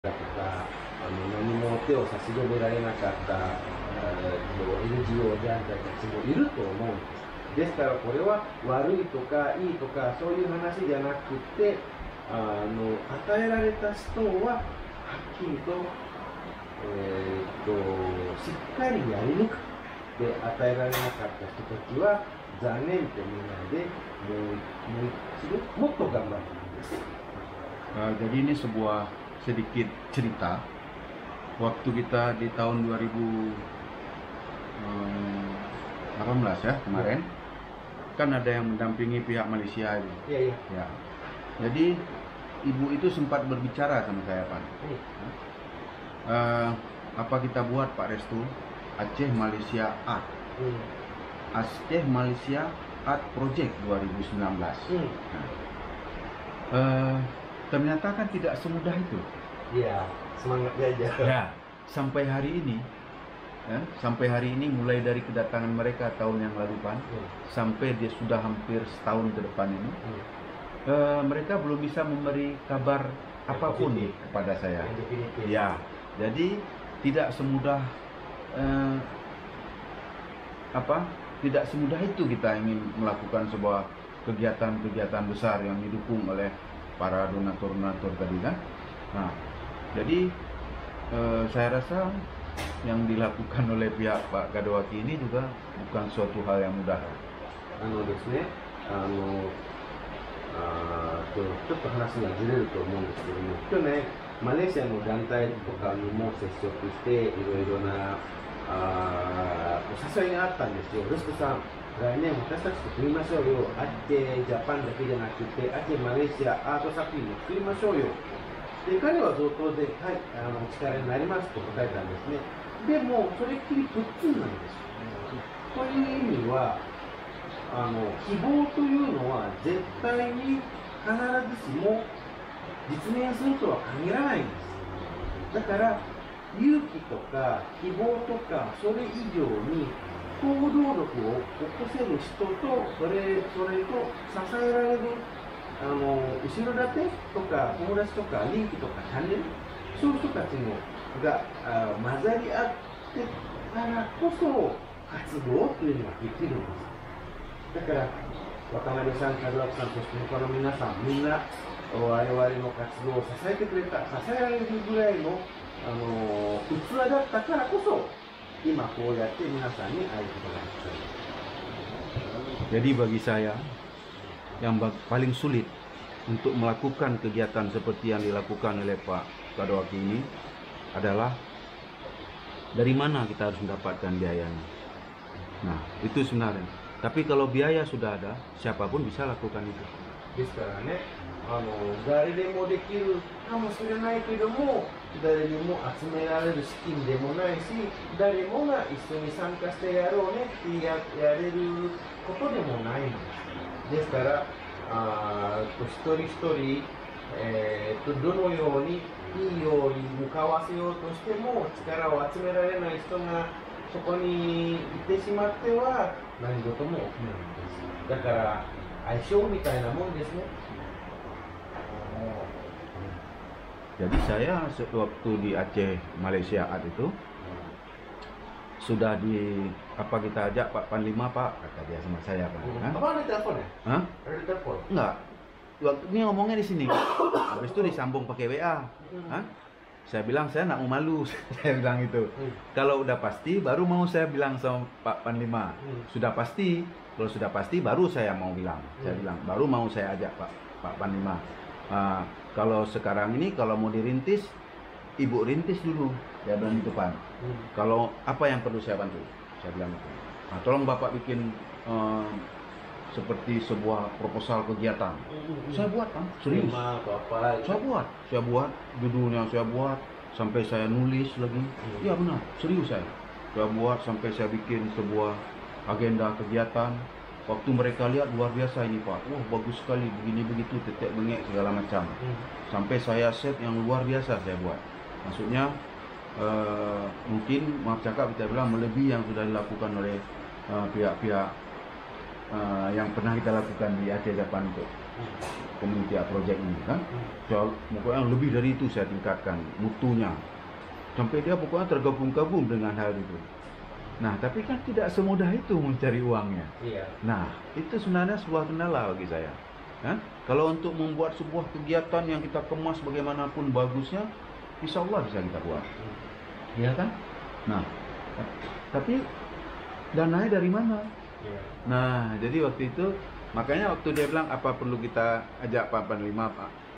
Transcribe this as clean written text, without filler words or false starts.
とか、何も手を差し伸べられなかった、NGO 団体たちもいると思うんです。ですからこれは悪いとかいいとかそういう話じゃなくて、与えられた人ははっきりと、しっかりやり抜く。で、与えられなかった人たちは残念って見ないで、もう一度もっと頑張るんです。 Jadi ini sebuah sedikit cerita. Waktu kita di tahun 2018 ya kemarin, kan ada yang mendampingi pihak Malaysia itu. Iya. Ya. Jadi ibu itu sempat berbicara sama saya, Pak. Apa kita buat Pak Restu? Aceh Malaysia Art. Aceh Malaysia Art Project 2019. Ternyata kan tidak semudah itu. Iya, semangat aja. Ya, sampai hari ini mulai dari kedatangan mereka tahun yang lalu Pan, sampai dia sudah hampir setahun ke depan ini, mereka belum bisa memberi kabar apapun kepada saya. Ya, jadi tidak semudah tidak semudah itu kita ingin melakukan sebuah kegiatan-kegiatan besar yang didukung oleh para donatur-donatur tadi kan. Nah, jadi saya rasa yang dilakukan oleh pihak Pak Kadawaki ini juga bukan suatu hal yang mudah. ですね、ちょっと話がずれると思うんですけども、去年マレーシアの団体とかにも接触していろいろなお誘いがあったんですよ。ロスコさん、来年私たちと組みましょうよ。アジェジャパンだけじゃなくてアジェマレーシアアート作品も作りましょうよ。で、彼は贈答で、はい、力になりますと答えたんですね。でもそれっきりプッツンなんですよ。という意味は希望というのは絶対に必ずしも実現するとは限らないんです。だから勇気とか希望とかそれ以上に行動力を起こせる人とそれと支えられる後ろ盾とか友達とかリンクとかチャンネル、そういう人たちが混ざり合ってからこそ活動というのができるんです。だから渡辺さん、門脇さん、そして他の皆さん、みんな我々の活動を支えてくれた、支えられるぐらいの器だったからこそ今こうやって皆さんに会えることができる。 Jadi bagi saya yang paling sulit untuk melakukan kegiatan seperti yang dilakukan oleh Pak Kadawaki ini adalah dari mana kita harus mendapatkan biayanya. Nah, itu sebenarnya. Tapi kalau biaya sudah ada, siapapun bisa lakukan itu. ですからね、誰でもできるかもしれないけども、誰にも集められる資金でもないし、誰もが一緒に参加してやろうねってやれることでもないんです。ですから、一人一人、どのようにいいように向かわせようとしても力を集められない人がそこにいてしまっては何事も起きないんです。だから相性みたいなもんですね。 Jadi saya waktu di Aceh Malaysia Art itu sudah kita ajak Pak Panglima Pak, kata dia sama saya Pak. Apa ada telepon ya? Hah? Ada telepon? Enggak. Waktu ini ngomongnya di sini. Habis itu disambung pakai WA. Hah? Saya bilang saya nak mau malu, saya bilang itu. Kalau udah pasti baru mau saya bilang sama Pak Panglima. Sudah pasti, kalau sudah pasti baru saya mau bilang. Saya bilang baru mau saya ajak Pak Panglima. Kalau sekarang ini kalau mau dirintis, ibu rintis dulu. Saya bilang itu Pan. Kalau apa yang perlu saya bantu? Saya bilang itu. Nah, tolong Bapak bikin seperti sebuah proposal kegiatan. Saya buat Pan, serius. Saya buat judulnya, saya buat sampai saya nulis lagi. Iya benar, serius saya. Saya buat sampai saya bikin sebuah agenda kegiatan. Waktu mereka lihat luar biasa ini Pak, wah bagus sekali begini begitu, tetek bengek segala macam. Sampai saya set yang luar biasa saya buat. Maksudnya mungkin maaf cakap kita bilang melebihi yang sudah dilakukan oleh pihak-pihak yang pernah kita lakukan di Aceh Japan itu. community project ini kan. Pokoknya lebih dari itu saya tingkatkan mutunya. Sampai dia pokoknya tergabung-gabung dengan hal itu. Nah, tapi kan tidak semudah itu mencari uangnya. Iya. Nah, itu sebenarnya sebuah kendala bagi saya. Kan? Kalau untuk membuat sebuah kegiatan yang kita kemas bagaimanapun bagusnya, insya Allah bisa kita buat. Iya kan? Nah, tapi dananya dari mana? Nah, jadi waktu itu, makanya waktu dia bilang apa perlu kita ajak Pak Panglima, Pak